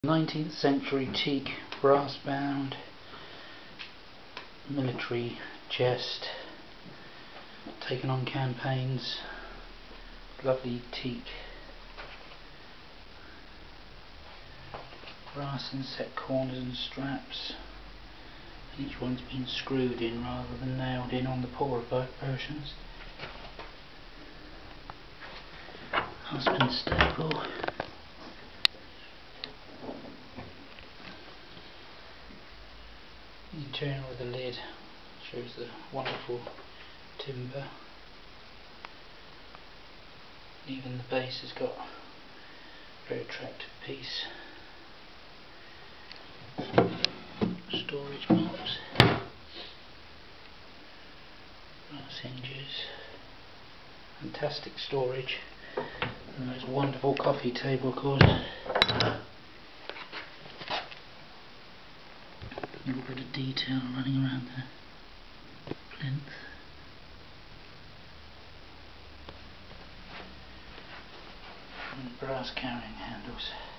19th century teak brass bound military chest taken on campaigns. Lovely teak brass inset corners and straps. Each one's been screwed in rather than nailed in on the poorer versions. Husband staple. The interior with the lid shows the wonderful timber. Even the base has got a very attractive piece. Storage box, brass hinges, fantastic storage, and the most wonderful coffee table, of course. A little bit of detail running around the plinth. And brass carrying handles.